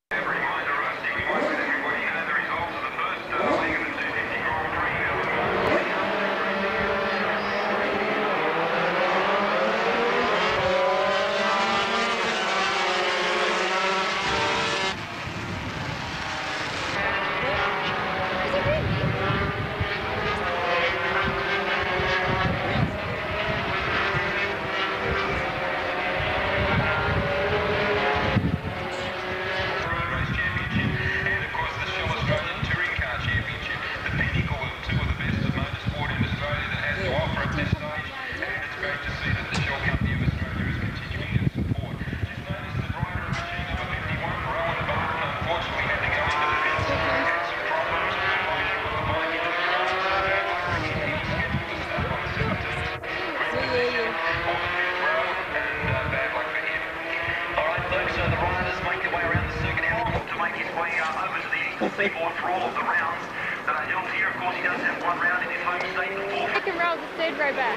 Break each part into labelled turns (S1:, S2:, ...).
S1: Seaboard for all of the rounds that are held here. Of course, he does have one round in his home state.
S2: Second row, the third row back.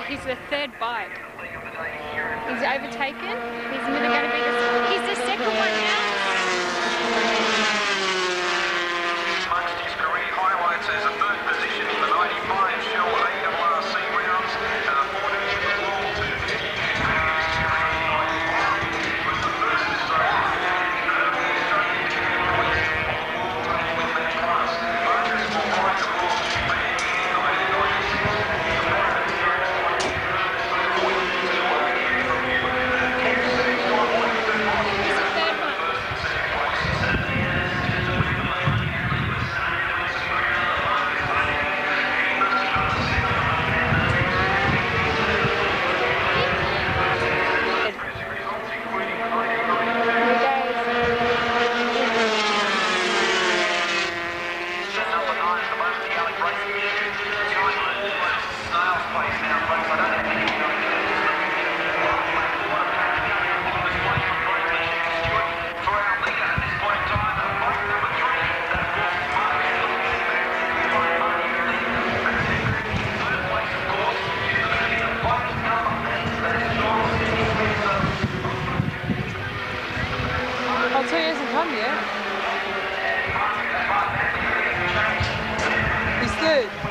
S2: He's the third bike. He's overtaken. He's never going to be he's the second one now.
S1: Amongst his career highlights as a third position in the 95 Shell ARRC rounds, fourth in the World 250. Was the first Australian to win that class. Marcus will ride the World Champion in 1996.
S2: He's the third one.
S1: Number 9 at the moment, the Alec Racing Issue. Snail's place now, folks. I don't have any for our leader at this point in time, bike number 3, that was Marcus looking back behind Marty third place, of course, is the bike number 8, that is Sean
S3: I'll tell you, he hasn't come yet. He's third.